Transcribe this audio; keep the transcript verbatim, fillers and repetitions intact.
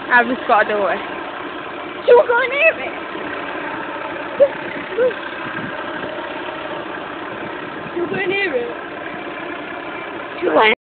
I've just got to do it. You were going near it. You were going near it. You went